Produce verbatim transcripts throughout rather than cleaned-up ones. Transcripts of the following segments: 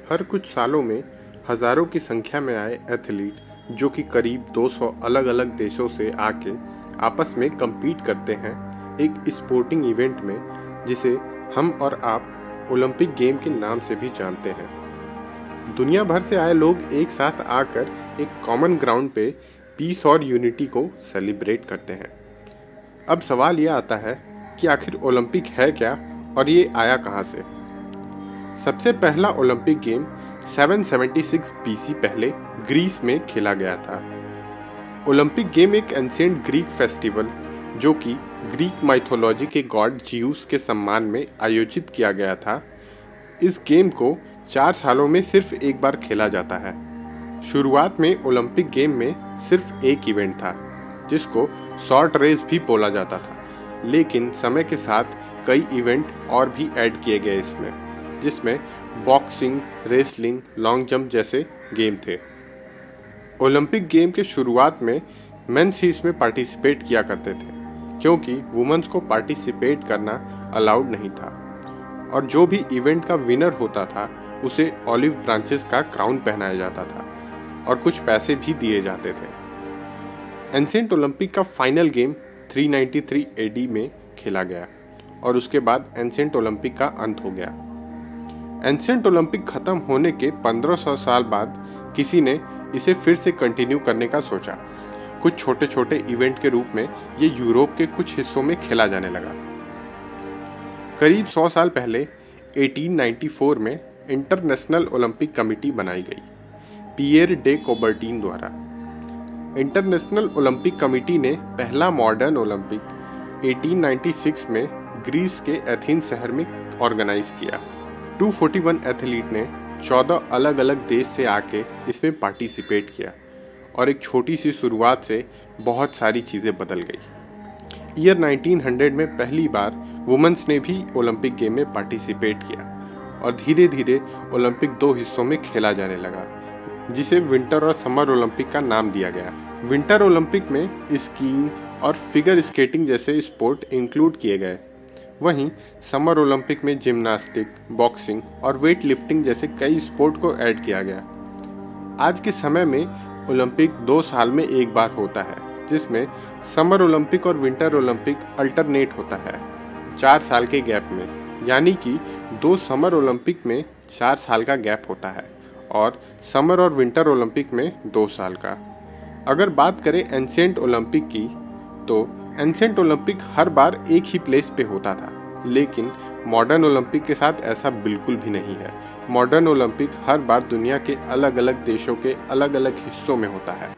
हर कुछ सालों में हजारों की संख्या में आए एथलीट जो कि करीब दो सौ अलग अलग देशों से आके आपस में compete करते हैं एक स्पोर्टिंग इवेंट में, जिसे हम और आप ओलंपिक गेम के नाम से भी जानते हैं। दुनिया भर से आए लोग एक साथ आकर एक कॉमन ग्राउंड पे पीस और यूनिटी को सेलिब्रेट करते हैं। अब सवाल यह आता है कि आखिर ओलंपिक है क्या और ये आया कहाँ से? सबसे पहला ओलंपिक गेम सात सौ छिहत्तर बीसी पहले ग्रीस में खेला गया था। ओलंपिक गेम एक एंशिएंट ग्रीक फेस्टिवल जो कि ग्रीक माइथोलॉजी के गॉड जियूस के सम्मान में आयोजित किया गया था। इस गेम को चार सालों में सिर्फ एक बार खेला जाता है। शुरुआत में ओलंपिक गेम में सिर्फ एक इवेंट था जिसको शॉर्ट रेस भी बोला जाता था, लेकिन समय के साथ कई इवेंट और भी ऐड किए गए इसमें, जिसमें बॉक्सिंग, रेसलिंग, लॉन्ग जंप जैसे गेम थे। ओलंपिक गेम के शुरुआत में मेंस ही इसमें पार्टिसिपेट किया करते थे क्योंकि वुमेन्स को पार्टिसिपेट करना अलाउड नहीं था, और जो भी इवेंट का विनर होता था उसे ऑलिव ब्रांचेस का क्राउन पहनाया जाता था और कुछ पैसे भी दिए जाते थे। एंशिएंट ओलंपिक का फाइनल गेम तीन सौ तिरानवे एडी में खेला गया और उसके बाद एंशिएंट ओलंपिक का अंत हो गया। एंशिएंट ओलंपिक खत्म होने के पंद्रह सौ साल बाद किसी ने इसे फिर से कंटिन्यू करने का सोचा। कुछ छोटे छोटे इवेंट के रूप में ये यूरोप के कुछ हिस्सों में खेला जाने लगा। करीब सौ साल पहले अठारह सौ चौरानवे में इंटरनेशनल ओलंपिक कमेटी बनाई गई पियर डे कोबर्टीन द्वारा। इंटरनेशनल ओलंपिक कमेटी ने पहला मॉडर्न ओलंपिक अठारह सौ छियानवे में ग्रीस के एथेंस शहर में ऑर्गेनाइज किया। दो सौ इकतालीस एथलीट ने चौदह अलग अलग देश से आके इसमें पार्टिसिपेट किया और एक छोटी सी शुरुआत से बहुत सारी चीज़ें बदल गई। ईयर उन्नीस सौ में पहली बार वुमेन्स ने भी ओलंपिक गेम में पार्टिसिपेट किया और धीरे धीरे ओलंपिक दो हिस्सों में खेला जाने लगा, जिसे विंटर और समर ओलंपिक का नाम दिया गया। विंटर ओलंपिक में स्कीइंग और फिगर स्केटिंग जैसे स्पोर्ट इंक्लूड किए गए, वहीं समर ओलंपिक में जिम्नास्टिक, बॉक्सिंग और वेट लिफ्टिंग जैसे कई स्पोर्ट को ऐड किया गया। आज के समय में ओलंपिक दो साल में एक बार होता है, जिसमें समर ओलंपिक और विंटर ओलंपिक अल्टरनेट होता है चार साल के गैप में, यानी कि दो समर ओलंपिक में चार साल का गैप होता है और समर और विंटर ओलंपिक में दो साल का। अगर बात करें एंशिएंट ओलंपिक की, तो एंशिएंट ओलंपिक हर बार एक ही प्लेस पे होता था, लेकिन मॉडर्न ओलंपिक के साथ ऐसा बिल्कुल भी नहीं है। मॉडर्न ओलंपिक हर बार दुनिया के अलग अलग देशों के अलग अलग हिस्सों में होता है।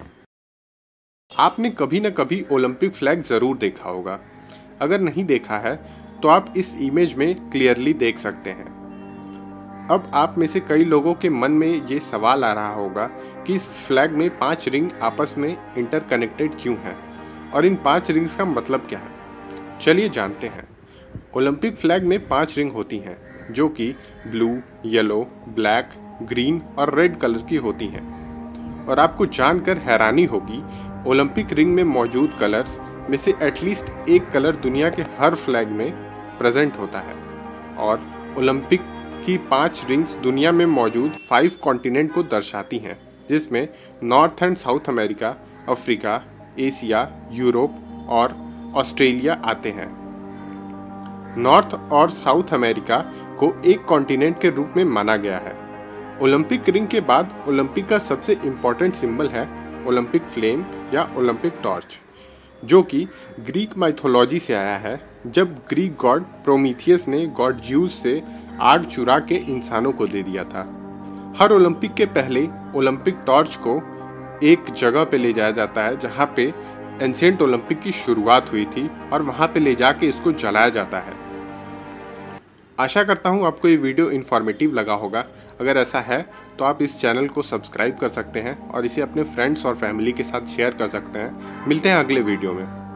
आपने कभी न कभी ओलंपिक फ्लैग जरूर देखा होगा। अगर नहीं देखा है तो आप इस इमेज में क्लियरली देख सकते हैं। अब आप में से कई लोगों के मन में ये सवाल आ रहा होगा कि इस फ्लैग में पांच रिंग आपस में इंटरकनेक्टेड क्यों हैं और इन पांच रिंग्स का मतलब क्या है। चलिए जानते हैं। ओलंपिक फ्लैग में पांच रिंग होती हैं जो कि ब्लू, येलो, ब्लैक, ग्रीन और रेड कलर की होती हैं। और आपको जानकर हैरानी होगी, ओलंपिक रिंग में मौजूद कलर्स में से एटलीस्ट एक कलर दुनिया के हर फ्लैग में प्रेजेंट होता है। और ओलंपिक की पांच रिंग्स दुनिया में मौजूद फाइव कॉन्टिनेंट को दर्शाती हैं, जिसमें north and south America, Africa, Asia, Europe और ऑस्ट्रेलिया आते हैं। नॉर्थ और साउथ अमेरिका को एक कॉन्टिनेंट के रूप में माना गया है। ओलंपिक रिंग के बाद ओलंपिक का सबसे इम्पोर्टेंट सिंबल है ओलंपिक फ्लेम या ओलंपिक टॉर्च, जो कि ग्रीक माइथोलॉजी से आया है, जब ग्रीक गॉड प्रोमीथियस ने गॉड ज्यूस से आग चुरा के इंसानों को दे दिया था। हर ओलंपिक के पहले ओलंपिक टॉर्च को एक जगह पे ले जाया जाता है जहाँ पे एंशिएंट ओलंपिक की शुरुआत हुई थी और वहाँ पे ले जाके इसको जलाया जाता है। आशा करता हूँ आपको ये वीडियो इन्फॉर्मेटिव लगा होगा। अगर ऐसा है तो आप इस चैनल को सब्सक्राइब कर सकते हैं और इसे अपने फ्रेंड्स और फैमिली के साथ शेयर कर सकते हैं। मिलते हैं अगले वीडियो में।